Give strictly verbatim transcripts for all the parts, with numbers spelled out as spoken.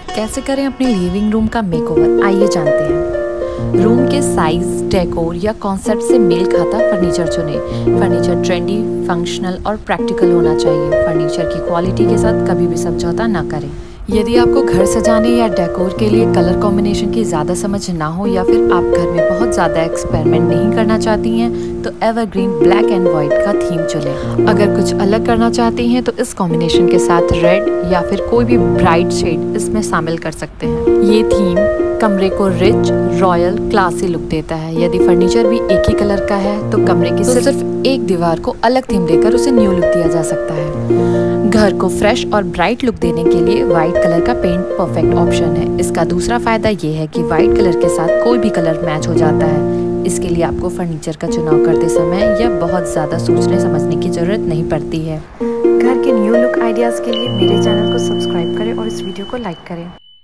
कैसे करें अपने लिविंग रूम का मेकओवर, आइए जानते हैं। रूम के साइज, डेकोर या कॉन्सेप्ट से मेल खाता फर्नीचर चुनें। फर्नीचर ट्रेंडी, फंक्शनल और प्रैक्टिकल होना चाहिए। फर्नीचर की क्वालिटी के साथ कभी भी समझौता ना करें। यदि आपको घर सजाने या डेकोर के लिए कलर कॉम्बिनेशन की ज़्यादा समझ ना हो या फिर आप घर में बहुत ज़्यादा एक्सपेरिमेंट नहीं करना चाहती हैं तो एवरग्रीन ब्लैक एंड वाइट का थीम चुनें। अगर कुछ अलग करना चाहती हैं तो इस कॉम्बिनेशन के साथ रेड या फिर कोई भी ब्राइट शेड इसमें शामिल कर सकते हैं। ये थीम कमरे को रिच, रॉयल, क्लासी लुक देता है। यदि फर्नीचर भी एक ही कलर का है तो कमरे की तो सिर्फ एक दीवार को अलग थीम देकर उसे न्यू लुक दिया जा सकता है। घर को फ्रेश और ब्राइट लुक देने के लिए व्हाइट कलर का पेंट परफेक्ट ऑप्शन है। इसका दूसरा फायदा ये है कि व्हाइट कलर के साथ कोई भी कलर मैच हो जाता है। इसके लिए आपको फर्नीचर का चुनाव करते समय या बहुत ज़्यादा सोचने समझने की जरूरत नहीं पड़ती है। घर के न्यू लुक आइडियाज़ के लिए मेरे चैनल को सब्सक्राइब करें और इस वीडियो को लाइक करें।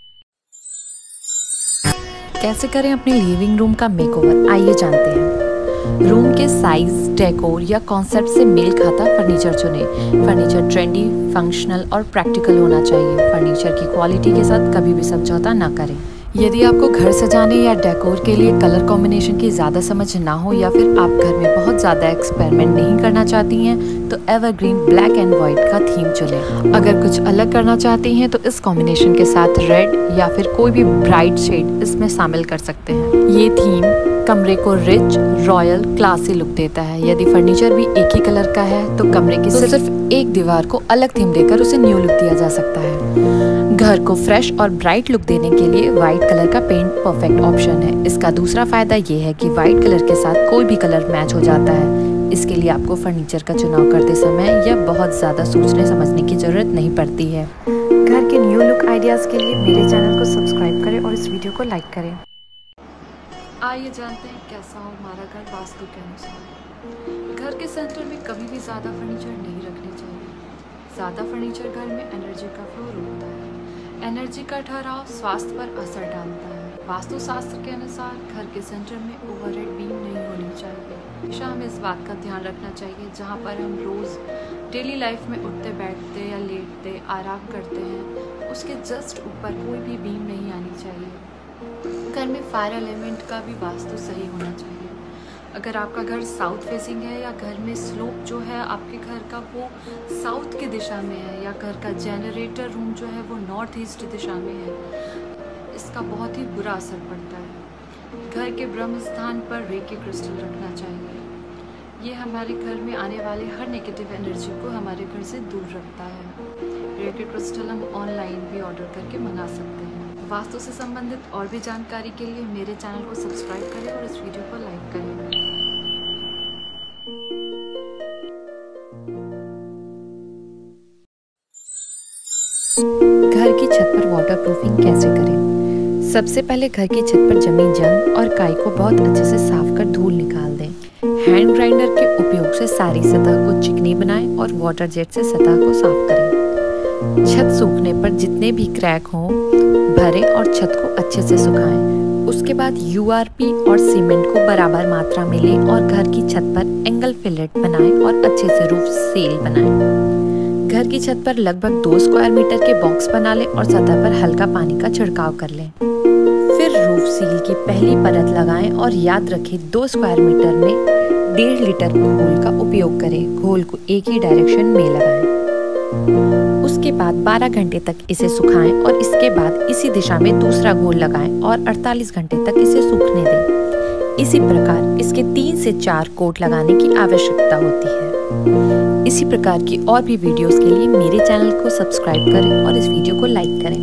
कैसे करें अपने लिविंग रूम का मेकओवर, आइए जानते हैं। रूम के साइज, डेकोर या कॉन्सेप्ट से मेल खाता फर्नीचर चुनें। फर्नीचर ट्रेंडी, फंक्शनल और प्रैक्टिकल होना चाहिए। फर्नीचर की क्वालिटी के साथ कभी भी समझौता ना करें। यदि आपको घर सजाने या डेकोर के लिए कलर कॉम्बिनेशन की ज़्यादा समझ ना हो या फिर आप घर में बहुत ज़्यादा एक्सपेरिमेंट नहीं करना चाहती हैं तो एवरग्रीन ब्लैक एंड वाइट का थीम चुनें। अगर कुछ अलग करना चाहती हैं तो इस कॉम्बिनेशन के साथ रेड या फिर कोई भी ब्राइट शेड इसमें शामिल कर सकते हैं। ये थीम कमरे को रिच, रॉयल, क्लासी लुक देता है। यदि फर्नीचर भी एक ही कलर का है तो कमरे की तो सिर्फ एक दीवार को अलग थीम देकर उसे न्यू लुक दिया जा सकता है। घर को फ्रेश और ब्राइट लुक देने के लिए व्हाइट कलर का पेंट परफेक्ट ऑप्शन है। इसका दूसरा फायदा ये है कि व्हाइट कलर के साथ कोई भी कलर मैच हो जाता है। इसके लिए आपको फर्नीचर का चुनाव करते समय या बहुत ज़्यादा सोचने समझने की जरूरत नहीं पड़ती है। घर के न्यू लुक आइडियाज़ के लिए मेरे चैनल को सब्सक्राइब करें और इस वीडियो को लाइक करें। आइए जानते हैं कैसा हो हमारा घर वास्तु के अनुसार। घर के सेंटर में कभी भी ज़्यादा फर्नीचर नहीं रखने चाहिए। ज़्यादा फर्नीचर घर में एनर्जी का फ्लो रोकता है। एनर्जी का ठहराव स्वास्थ्य पर असर डालता है। वास्तुशास्त्र के अनुसार घर के सेंटर में ओवरहेड बीम नहीं होनी चाहिए। हमेशा हमें इस बात का ध्यान रखना चाहिए जहाँ पर हम रोज़ डेली लाइफ में उठते बैठते या लेटते आराम करते हैं उसके जस्ट ऊपर कोई भी बीम नहीं आनी चाहिए। घर में फायर एलिमेंट का भी वास्तु सही होना चाहिए। अगर आपका घर साउथ फेसिंग है या घर में स्लोप जो है आपके घर का वो साउथ की दिशा में है या घर का जनरेटर रूम जो है वो नॉर्थ ईस्ट दिशा में है, इसका बहुत ही बुरा असर पड़ता है। घर के ब्रह्म स्थान पर रेकी क्रिस्टल रखना चाहिए। ये हमारे घर में आने वाले हर नेगेटिव एनर्जी को हमारे घर से दूर रखता है। रेकी क्रिस्टल हम ऑनलाइन भी ऑर्डर करके मंगा सकते हैं। वास्तु से संबंधित और भी जानकारी के लिए मेरे चैनल को सब्सक्राइब करें और इस वीडियो को लाइक करें। घर की छत पर वाटरप्रूफिंग कैसे करें? सबसे पहले घर की छत पर जमी जंग और काई को बहुत अच्छे से साफ कर धूल निकाल दें। हैंड ग्राइंडर के उपयोग से सारी सतह को चिकनी बनाएं और वाटर जेट से सतह को साफ करें। छत सूखने पर जितने भी क्रैक हों भरें और छत को अच्छे से सुखाएं। उसके बाद यू आर पी और सीमेंट को बराबर मात्रा में लें और घर की छत पर एंगल फिलेट बनाएं और अच्छे से रूफ सील बनाएं। घर की छत पर लगभग दो स्क्वायर मीटर के बॉक्स बना लें और सतह पर हल्का पानी का छिड़काव कर लें। फिर रूफ सील की पहली परत लगाएं और याद रखें दो स्क्वायर मीटर में डेढ़ लीटर घोल का उपयोग करें। घोल को एक ही डायरेक्शन में लगाएं। उसके बाद बारह घंटे तक इसे सुखाएं और इसके बाद इसी दिशा में दूसरा घोल लगाएं और अड़तालीस घंटे तक इसे सूखने दें। इसी प्रकार इसके तीन से चार कोट लगाने की आवश्यकता होती है। इसी प्रकार की और भी वीडियोस के लिए मेरे चैनल को सब्सक्राइब करें और इस वीडियो को लाइक करें।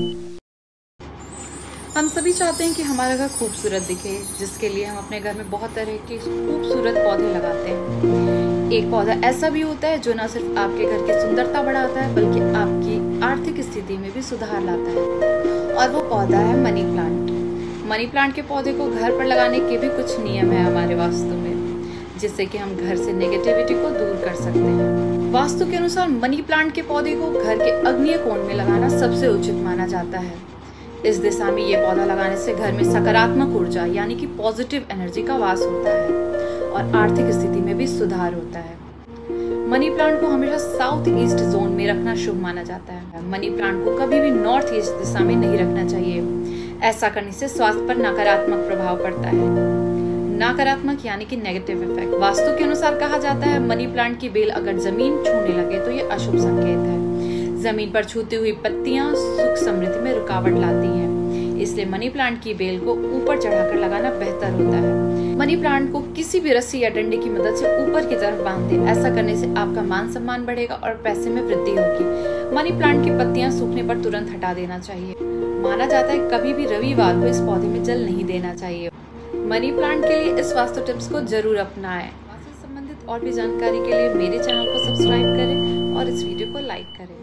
हम सभी चाहते हैं कि हमारा घर खूबसूरत दिखे, जिसके लिए हम अपने घर में बहुत तरह के खूबसूरत पौधे लगाते हैं। एक पौधा ऐसा भी होता है जो न सिर्फ आपके घर की सुंदरता बढ़ाता है बल्कि आपकी आर्थिक स्थिति में भी सुधार लाता है, और वो पौधा है मनी प्लांट। मनी प्लांट के पौधे को घर पर लगाने के भी कुछ नियम है हमारे वास्तु में, जिससे कि हम घर से नेगेटिविटी को दूर कर सकते हैं। वास्तु के अनुसार मनी प्लांट के पौधे को घर के आग्नेय कोण में लगाना सबसे उचित माना जाता है। इस दिशा में ये पौधा लगाने से घर में सकारात्मक ऊर्जा यानी कि पॉजिटिव एनर्जी का वास होता है और आर्थिक स्थिति में भी सुधार होता है। मनी प्लांट को हमेशा साउथ ईस्ट जोन में रखना शुभ माना जाता है। मनी प्लांट को कभी भी नॉर्थ ईस्ट दिशा में नहीं रखना चाहिए। ऐसा करने से स्वास्थ्य पर नकारात्मक प्रभाव पड़ता है। नकारात्मक यानी कि नेगेटिव इफेक्ट। वास्तु के अनुसार कहा जाता है मनी प्लांट की बेल अगर जमीन छूने लगे तो ये अशुभ संकेत है। जमीन पर छूती हुई पत्तियां सुख समृद्धि में रुकावट लाती हैं, इसलिए मनी प्लांट की बेल को ऊपर चढ़ाकर लगाना बेहतर होता है। मनी प्लांट को किसी भी रस्सी या डंडे की मदद से ऊपर की तरफ बांध दें। ऐसा करने से आपका मान सम्मान बढ़ेगा और पैसे में वृद्धि होगी। मनी प्लांट की पत्तियां सूखने पर तुरंत हटा देना चाहिए। माना जाता है कभी भी रविवार को इस पौधे में जल नहीं देना चाहिए। मनी प्लांट के लिए इस वास्तु टिप्स को जरूर अपनाएं। वास्तु से संबंधित और भी जानकारी के लिए मेरे चैनल को सब्सक्राइब करें और इस वीडियो को लाइक करें।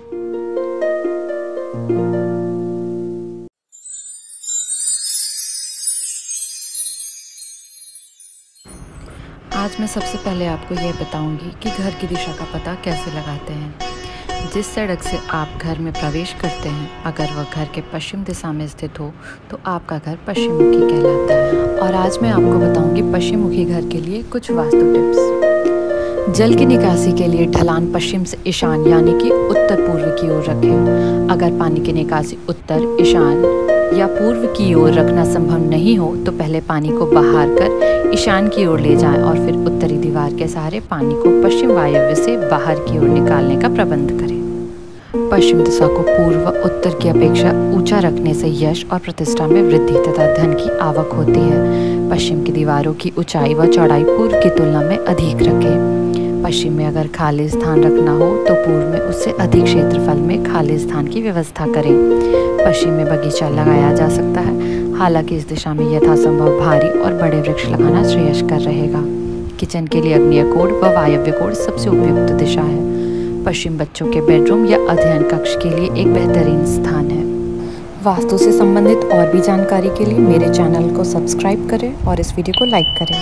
आज मैं सबसे पहले आपको यह बताऊंगी कि घर की दिशा का पता कैसे लगाते हैं। जिस सड़क से आप घर में प्रवेश करते हैं, अगर वह घर के पश्चिम दिशा में स्थित हो तो आपका घर पश्चिम मुखी कहलाता है। और आज मैं आपको बताऊंगी पश्चिम मुखी घर के लिए कुछ वास्तु टिप्स। जल की निकासी के लिए ढलान पश्चिम से ईशान यानी कि उत्तर पूर्व की ओर रखें। अगर पानी की निकासी उत्तर, ईशान या पूर्व की ओर रखना संभव नहीं हो तो पहले पानी को बहार कर ईशान की ओर ले जाएं और फिर उत्तरी दीवार के सहारे पानी को पश्चिम वायव्य से बाहर की ओर निकालने का प्रबंध करें। पश्चिम दिशा को पूर्व व उत्तर की अपेक्षा ऊंचा रखने से यश और प्रतिष्ठा में वृद्धि तथा धन की आवक होती है। पश्चिम की दीवारों की ऊंचाई व चौड़ाई पूर्व की तुलना में अधिक रखें। पश्चिम में अगर खाली स्थान रखना हो तो पूर्व में उससे अधिक क्षेत्रफल में खाली स्थान की व्यवस्था करें। पश्चिम में बगीचा लगाया जा सकता है, हालांकि इस दिशा में यथासंभव भारी और बड़े वृक्ष लगाना श्रेयस्कर रहेगा। किचन के लिए अग्नेय कोण व वायव्य कोण सबसे उपयुक्त दिशा है। पश्चिम बच्चों के बेडरूम या अध्ययन कक्ष के लिए एक बेहतरीन स्थान है। वास्तु से संबंधित और भी जानकारी के लिए मेरे चैनल को सब्सक्राइब करें और इस वीडियो को लाइक करें।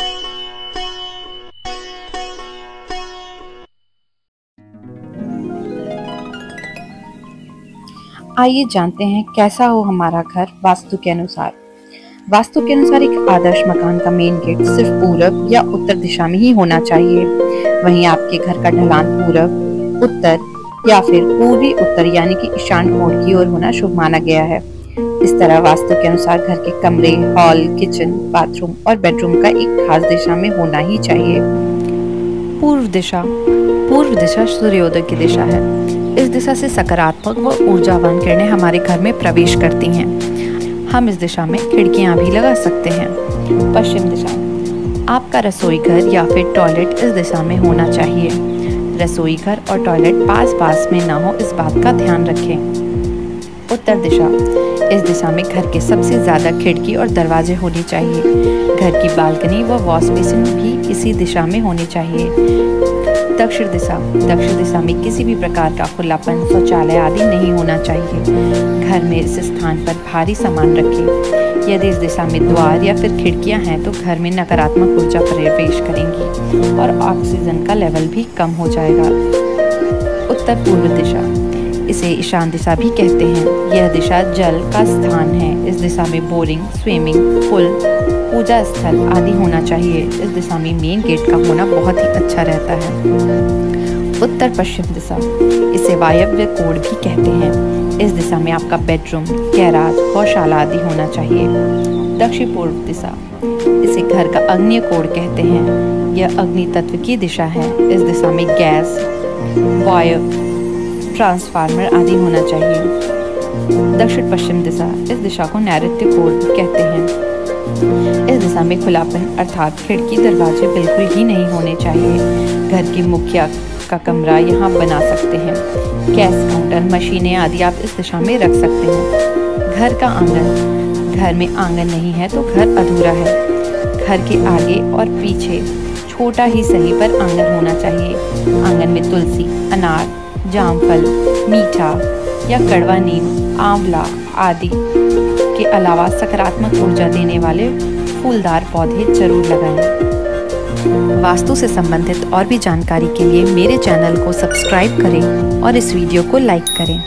आइए जानते हैं कैसा हो हमारा घर वास्तु के अनुसार। वास्तु के अनुसार एक आदर्श मकान का मेन गेट सिर्फ पूरब या उत्तर दिशा में ही होना चाहिए। वहीं आपके घर का ढलान पूरब, उत्तर या फिर पूर्वी उत्तर यानी कि ईशान कोण की ओर होना शुभ माना गया है। इस तरह वास्तु के अनुसार घर के कमरे, हॉल, किचन, बाथरूम और बेडरूम का एक खास दिशा में होना ही चाहिए। पूर्व दिशा। पूर्व दिशा सूर्योदय की दिशा है। इस दिशा से सकारात्मक व ऊर्जावान किरणें हमारे घर में प्रवेश करती हैं। हम इस दिशा में खिड़कियां भी लगा सकते हैं। पश्चिम दिशा। आपका रसोई घर या फिर टॉयलेट इस दिशा में होना चाहिए। रसोई घर और टॉयलेट पास पास में ना हो, इस बात का ध्यान रखें। उत्तर दिशा। इस दिशा में घर के सबसे ज्यादा खिड़की और दरवाजे होने चाहिए। घर की बालकनी व वॉश बेसिन भी इसी दिशा में होनी चाहिए। दक्षिण दिशा। दक्षिण दिशा में किसी भी प्रकार का खुलापन, शौचालय आदि नहीं होना चाहिए। घर में इस स्थान पर भारी सामान रखें। यदि इस दिशा में द्वार या फिर खिड़कियां हैं तो घर में नकारात्मक ऊर्जा प्रवेश करेंगी और ऑक्सीजन का लेवल भी कम हो जाएगा। उत्तर पूर्व दिशा। इसे ईशान दिशा भी कहते हैं। यह दिशा जल का स्थान है। इस दिशा में बोरिंग, स्विमिंग पूल, पूजा स्थल आदि होना चाहिए। इस दिशा में मेन गेट का होना बहुत ही अच्छा रहता है। उत्तर पश्चिम दिशा। इसे वायव्य कोण भी कहते हैं। इस दिशा में आपका बेडरूम, गैराज, गौशाला आदि होना चाहिए। दक्षिण पूर्व दिशा। इसे घर का अग्नेय कोण कहते हैं। यह अग्नि तत्व की दिशा है। इस दिशा में गैस, वायु, ट्रांसफार्मर आदि होना चाहिए। दक्षिण पश्चिम दिशा। इस दिशा को नैऋत्य कोण कहते हैं। इस दिशा में खुलापन अर्थात खिड़की, दरवाजे बिल्कुल ही नहीं होने चाहिए। घर की मुखिया का कमरा यहाँ बना सकते हैं। गैस काउंटर, मशीनें आदि आप इस दिशा में रख सकते हैं। घर का आंगन। घर में आंगन नहीं है तो घर अधूरा है। घर के आगे और पीछे छोटा ही सही पर आंगन होना चाहिए। आंगन में तुलसी, अनार, जामफल, मीठा या कड़वा नीम, आंवला आदि के अलावा सकारात्मक ऊर्जा देने वाले फूलदार पौधे जरूर लगाएं। वास्तु से संबंधित और भी जानकारी के लिए मेरे चैनल को सब्सक्राइब करें और इस वीडियो को लाइक करें।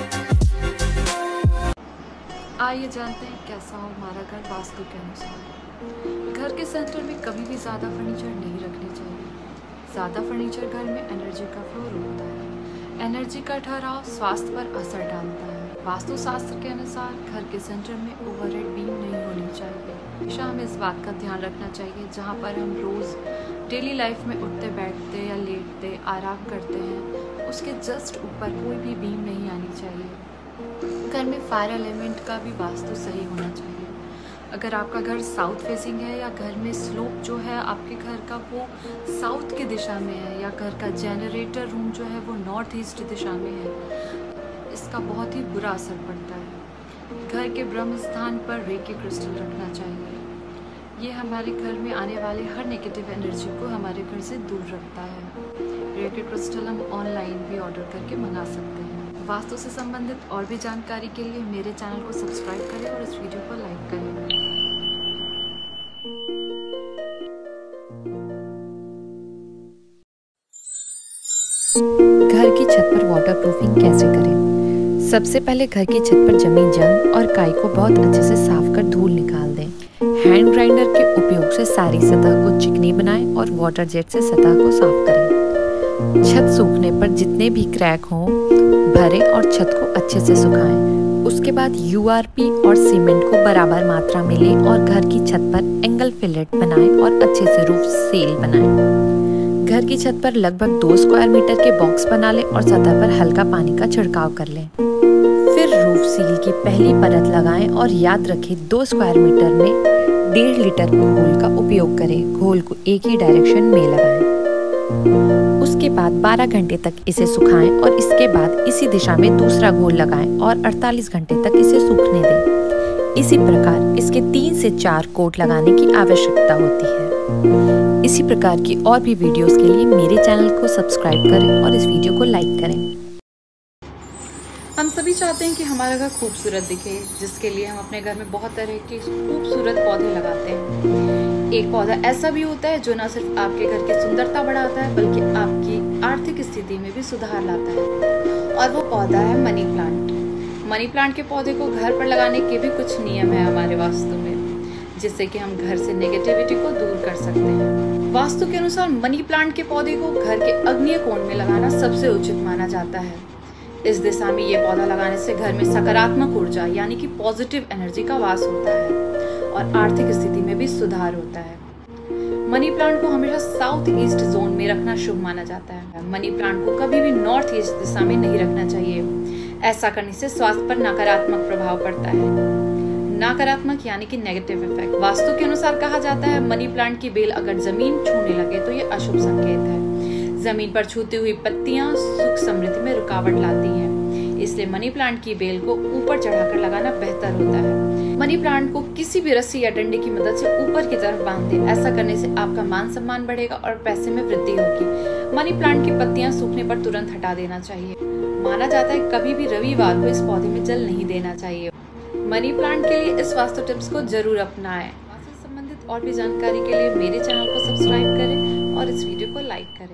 आइए जानते हैं कैसा हो हमारा घर वास्तु के अनुसार। घर के सेंटर में कभी भी ज़्यादा फर्नीचर नहीं रखने चाहिए। ज़्यादा फर्नीचर घर में एनर्जी का फ्लो रोकता है। एनर्जी का ठहराव स्वास्थ्य पर असर डालता है। वास्तुशास्त्र के अनुसार घर के सेंटर में ओवरहेड बीम नहीं होनी चाहिए। हमेशा हमें इस बात का ध्यान रखना चाहिए, जहाँ पर हम रोज़ डेली लाइफ में उठते बैठते या लेटते आराम करते हैं, उसके जस्ट ऊपर कोई भी बीम नहीं आनी चाहिए। घर में फायर एलिमेंट का भी वास्तु सही होना चाहिए। अगर आपका घर साउथ फेसिंग है या घर में स्लोप जो है आपके घर का वो साउथ की दिशा में है, या घर का जनरेटर रूम जो है वो नॉर्थ ईस्ट दिशा में है, इसका बहुत ही बुरा असर पड़ता है। घर के ब्रह्म स्थान पर रेकी क्रिस्टल रखना चाहिए। ये हमारे घर में आने वाले हर नेगेटिव एनर्जी को हमारे घर से दूर रखता है। रेकी क्रिस्टल हम ऑनलाइन भी ऑर्डर करके मंगा सकते हैं। वास्तु से संबंधित और भी जानकारी के लिए मेरे चैनल को सब्सक्राइब करें और इस वीडियो को लाइक करें। घर की छत पर वाटरप्रूफिंग कैसे करें? सबसे पहले घर की छत पर जमी जंग और काई को बहुत अच्छे से साफ कर धूल निकाल दें। हैंड ग्राइंडर के उपयोग से सारी सतह को चिकनी बनाएं और वाटर जेट से सतह को साफ करें। छत सूखने पर जितने भी क्रैक हों भरें और छत को अच्छे से सुखाएं। उसके बाद यू आर पी और सीमेंट को बराबर मात्रा में लें और घर की छत पर एंगल फिलेट बनाएं और अच्छे से रूफ सील बनाएं। घर की छत पर लगभग दो स्क्वायर मीटर के बॉक्स बना लें और सतह पर हल्का पानी का छिड़काव कर लें। फिर रूफ सील की पहली परत लगाएं और याद रखें दो स्क्वायर मीटर में डेढ़ लीटर घोल का उपयोग करें। घोल को एक ही डायरेक्शन में लगाएं। उसके बाद बारह घंटे तक इसे सुखाएं और इसके बाद इसी दिशा में दूसरा घोल लगाएं और अड़तालीस घंटे तक इसे सूखने दें। इसी प्रकार इसके तीन से चार कोट लगाने की आवश्यकता होती है। इसी प्रकार की और भी वीडियोस के लिए मेरे चैनल को सब्सक्राइब करें और इस वीडियो को लाइक करें। हम सभी चाहते हैं कि हमारा घर खूबसूरत दिखे, जिसके लिए हम अपने घर में बहुत तरह के खूबसूरत पौधे लगाते हैं। एक पौधा ऐसा भी होता है जो न सिर्फ आपके घर की सुंदरता बढ़ाता है बल्कि आपकी आर्थिक स्थिति में भी सुधार लाता है, और वो पौधा है मनी प्लांट। मनी प्लांट के पौधे को घर पर लगाने के भी कुछ नियम है हमारे वास्तु में, जिससे कि हम घर से नेगेटिविटी को दूर कर सकते हैं। वास्तु के अनुसार मनी प्लांट के पौधे को घर के अग्नेय कोण में लगाना सबसे उचित माना जाता है। इस दिशा में ये पौधा लगाने से घर में सकारात्मक ऊर्जा यानी कि पॉजिटिव एनर्जी का वास होता है और आर्थिक स्थिति में भी सुधार होता है। मनी प्लांट को हमेशा साउथ ईस्ट जोन में रखना शुभ माना जाता है। मनी प्लांट को कभी भी नॉर्थ ईस्ट दिशा में नहीं रखना चाहिए। ऐसा करने से स्वास्थ्य पर नकारात्मक प्रभाव पड़ता है। नकारात्मक यानी कि नेगेटिव इफेक्ट। वास्तु के अनुसार कहा जाता है मनी प्लांट की बेल अगर जमीन छूने लगे तो ये अशुभ संकेत है। जमीन पर छूती हुई पत्तियां सुख समृद्धि में रुकावट लाती हैं, इसलिए मनी प्लांट की बेल को ऊपर चढ़ाकर लगाना बेहतर होता है। मनी प्लांट को किसी भी रस्सी या डंडे की मदद से ऊपर की तरफ बांध दें। ऐसा करने से आपका मान सम्मान बढ़ेगा और पैसे में वृद्धि होगी। मनी प्लांट की पत्तियां सूखने पर तुरंत हटा देना चाहिए। माना जाता है कभी भी रविवार को इस पौधे में जल नहीं देना चाहिए। मनी प्लांट के लिए इस वास्तु टिप्स को जरूर अपनाएं। वास्तु से संबंधित और भी जानकारी के लिए मेरे चैनल को सब्सक्राइब करें और इस वीडियो को लाइक करें।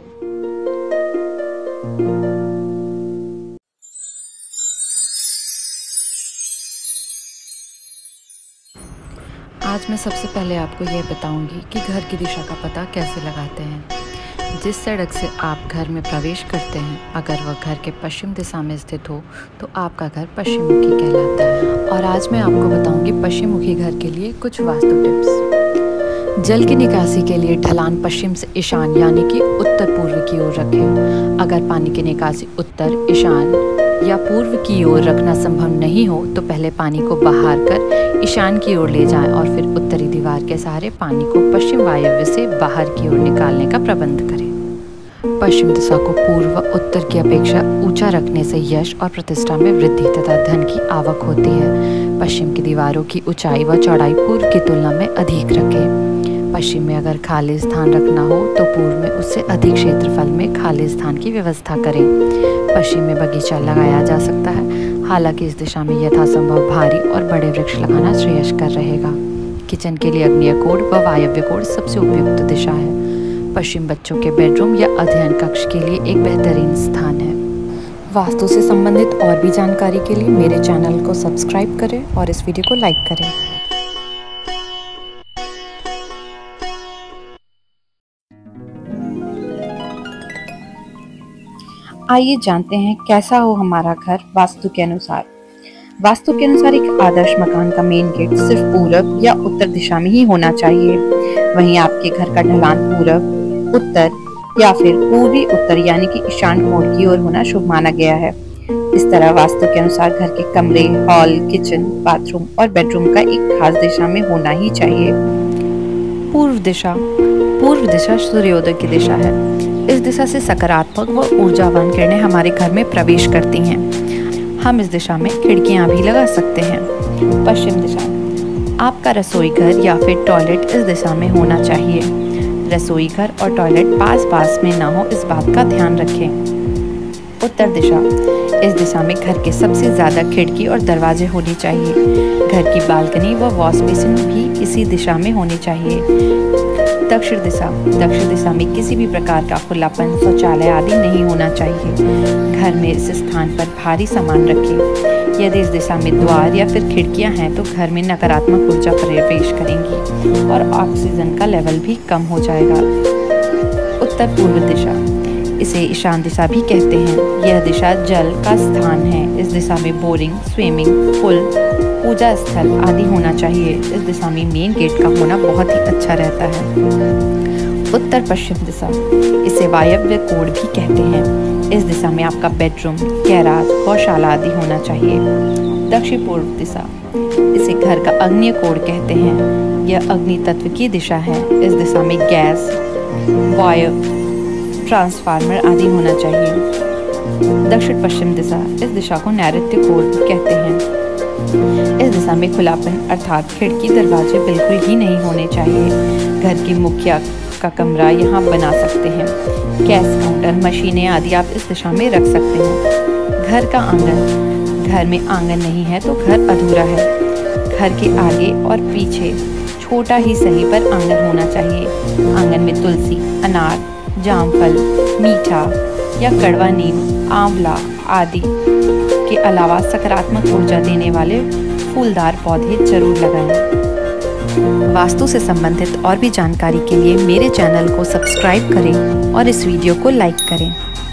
आज मैं सबसे पहले आपको यह बताऊंगी कि घर की दिशा का पता कैसे लगाते हैं। जिस सड़क से आप घर में प्रवेश करते हैं, अगर वह घर के पश्चिम दिशा में स्थित हो तो आपका घर पश्चिम मुखी कहलाता है। और आज मैं आपको बताऊंगी पश्चिम मुखी घर के लिए कुछ वास्तु टिप्स। जल की निकासी के लिए ढलान पश्चिम से ईशान यानी कि उत्तर पूर्व की ओर रखें। अगर पानी की निकासी उत्तर, ईशान या पूर्व की ओर रखना संभव नहीं हो तो पहले पानी को बाहर कर ईशान की ओर ले जाएं और फिर उत्तरी दीवार के सहारे पानी को पश्चिम वायव्य से बाहर की ओर निकालने का प्रबंध करें। पश्चिम दिशा को पूर्व उत्तर की अपेक्षा ऊंचा रखने से यश और प्रतिष्ठा में वृद्धि तथा धन की आवक होती है। पश्चिम की दीवारों की ऊंचाई व चौड़ाई पूर्व की तुलना में अधिक रखें। पश्चिम में अगर खाली स्थान रखना हो तो पूर्व में उससे अधिक क्षेत्रफल में खाली स्थान की व्यवस्था करें। पश्चिम में बगीचा लगाया जा सकता है, हालांकि इस दिशा में यथासंभव भारी और बड़े वृक्ष लगाना श्रेयस्कर रहेगा। किचन के लिए अग्नेय कोण व वायव्य कोण सबसे उपयुक्त दिशा है। पश्चिम बच्चों के बेडरूम या अध्ययन कक्ष के लिए एक बेहतरीन स्थान है। वास्तु से संबंधित और भी जानकारी के लिए मेरे चैनल को सब्सक्राइब करें और इस वीडियो को लाइक करें। आइए जानते हैं कैसा हो हमारा घर वास्तु के अनुसार। वास्तु के अनुसार एक आदर्श मकान का मेन गेट सिर्फ पूरब या उत्तर दिशा में ही होना चाहिए। वहीं आपके घर का ढलान पूरब, उत्तर या फिर पूर्वी उत्तर यानी कि ईशान कोण की ओर होना शुभ माना गया है। इस तरह वास्तु के अनुसार घर के कमरे, हॉल, किचन, बाथरूम और बेडरूम का एक खास दिशा में होना ही चाहिए। पूर्व दिशा। पूर्व दिशा सूर्योदय की दिशा है। इस दिशा से सकारात्मक व ऊर्जावान किरणें हमारे घर में प्रवेश करती हैं। हम इस दिशा में खिड़कियां भी लगा सकते हैं। पश्चिम दिशा। आपका रसोई घर या फिर टॉयलेट इस दिशा में होना चाहिए। रसोई घर और टॉयलेट पास पास में ना हो, इस बात का ध्यान रखें। उत्तर दिशा। इस दिशा में घर के सबसे ज्यादा खिड़की और दरवाजे होने चाहिए। घर की बालकनी व वॉश बेसिन भी इसी दिशा में होनी चाहिए। दक्षिण दिशा। दक्षिण दिशा में किसी भी प्रकार का खुलापन, शौचालय आदि नहीं होना चाहिए। घर में इस स्थान पर भारी सामान रखें। यदि इस दिशा में द्वार या फिर खिड़कियां हैं तो घर में नकारात्मक ऊर्जा प्रवेश करेंगी और ऑक्सीजन का लेवल भी कम हो जाएगा। उत्तर पूर्व दिशा। इसे ईशान दिशा भी कहते हैं। यह दिशा जल का स्थान है। इस दिशा में बोरिंग, स्विमिंग पूल, पूजा स्थल आदि होना चाहिए। इस दिशा में मेन गेट का होना बहुत ही अच्छा रहता है। उत्तर पश्चिम दिशा। इसे वायव्य कोण भी कहते हैं। इस दिशा में आपका बेडरूम, गैराज, गौशाला आदि होना चाहिए। दक्षिण पूर्व दिशा। इसे घर का अग्नि कोण कहते हैं। यह अग्नि तत्व की दिशा है। इस दिशा में गैस, वायु, ट्रांसफार्मर आदि होना चाहिए। दक्षिण पश्चिम दिशा। इस दिशा को नैऋत्य कोण कहते हैं। इस दिशा में खुलापन अर्थात खिड़की, दरवाजे बिल्कुल ही नहीं होने चाहिए। घर की मुखिया का कमरा यहाँ बना सकते हैं। गैस काउंटर, मशीनें आदि आप इस दिशा में रख सकते हैं। घर का आंगन। घर में आंगन नहीं है तो घर अधूरा है। घर के आगे और पीछे छोटा ही सही पर आंगन होना चाहिए। आंगन में तुलसी, अनार, जामफल, मीठा या कड़वा नीम, आंवला आदि के अलावा सकारात्मक ऊर्जा देने वाले फूलदार पौधे जरूर लगाएं। वास्तु से संबंधित और भी जानकारी के लिए मेरे चैनल को सब्सक्राइब करें और इस वीडियो को लाइक करें।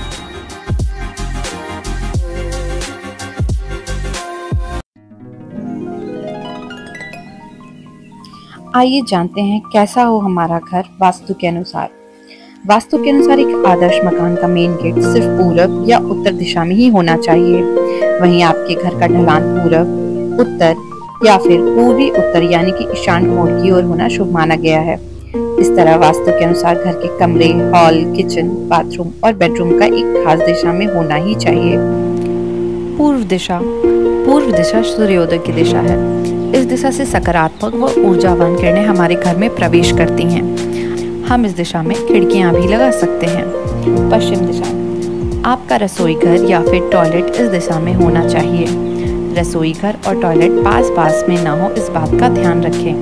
आइए जानते हैं कैसा हो हमारा घर वास्तु के अनुसार। वास्तु के अनुसार एक आदर्श मकान का मेन गेट सिर्फ पूरब या उत्तर दिशा में ही होना चाहिए। वहीं आपके घर का ढलान पूरब, उत्तर या फिर पूर्वी उत्तर यानी कि ईशान कोण की ओर होना शुभ माना गया है। इस तरह वास्तु के अनुसार घर के कमरे, हॉल, किचन, बाथरूम और बेडरूम का एक खास दिशा में होना ही चाहिए। पूर्व दिशा। पूर्व दिशा सूर्योदय की दिशा है। इस दिशा से सकारात्मक व ऊर्जावान किरणें हमारे घर में प्रवेश करती हैं। हम इस दिशा में खिड़कियां भी लगा सकते हैं। पश्चिम दिशा। आपका रसोई घर या फिर टॉयलेट इस दिशा में होना चाहिए। रसोई घर और टॉयलेट पास पास में ना हो, इस बात का ध्यान रखें।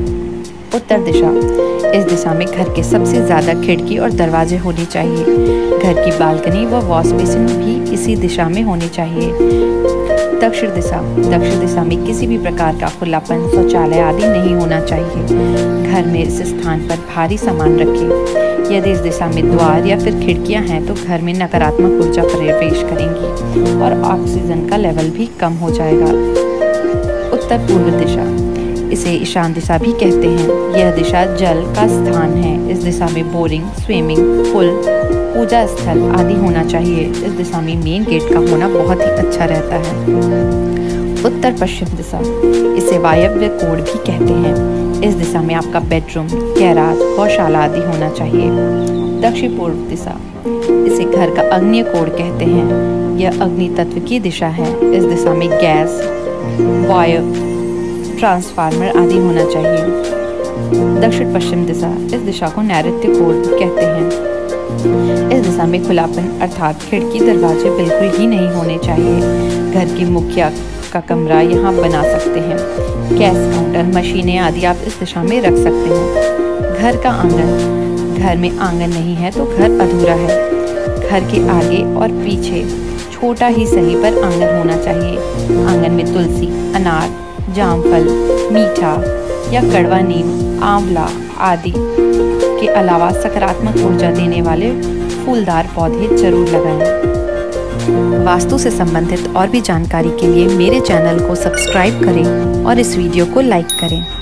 उत्तर दिशा। इस दिशा में घर के सबसे ज्यादा खिड़की और दरवाजे होने चाहिए। घर की बालकनी व वॉश बेसिन भी इसी दिशा में होनी चाहिए। दक्षिण दिशा। दक्षिण दिशा में किसी भी प्रकार का खुलापन, शौचालय आदि नहीं होना चाहिए। घर में इस स्थान पर भारी सामान रखें। यदि इस दिशा में द्वार या फिर खिड़कियां हैं तो घर में नकारात्मक ऊर्जा प्रवेश करेंगी और ऑक्सीजन का लेवल भी कम हो जाएगा। उत्तर पूर्व दिशा। इसे ईशान दिशा भी कहते हैं। यह दिशा जल का स्थान है। इस दिशा में बोरिंग, स्विमिंग पूल, पूजा स्थल आदि होना चाहिए। इस दिशा में मेन गेट का होना बहुत ही अच्छा रहता है। उत्तर पश्चिम दिशा। इसे वायव्य कोण भी कहते हैं। इस दिशा में आपका बेडरूम, गैराज, गौशाला आदि होना चाहिए। दक्षिण पूर्व दिशा। इसे घर का अग्नि कोण कहते हैं। यह अग्नि तत्व की दिशा है। इस दिशा में गैस, वायु, ट्रांसफार्मर आदि होना चाहिए। दक्षिण पश्चिम दिशा। इस दिशा को नैऋत्य कोण कहते हैं। इस दिशा में खुलापन अर्थात खिड़की, दरवाजे बिल्कुल ही नहीं होने चाहिए। घर की मुखिया का कमरा यहाँ बना सकते हैं। गैस काउंटर, मशीनें आदि आप इस दिशा में रख सकते हैं। घर का आंगन। घर में आंगन नहीं है तो घर अधूरा है। घर के आगे और पीछे छोटा ही सही पर आंगन होना चाहिए। आंगन में तुलसी, अनार, जामफल, मीठा या कड़वा नीम, आंवला आदि के अलावा सकारात्मक ऊर्जा देने वाले फूलदार पौधे जरूर लगाएं। वास्तु से संबंधित और भी जानकारी के लिए मेरे चैनल को सब्सक्राइब करें और इस वीडियो को लाइक करें।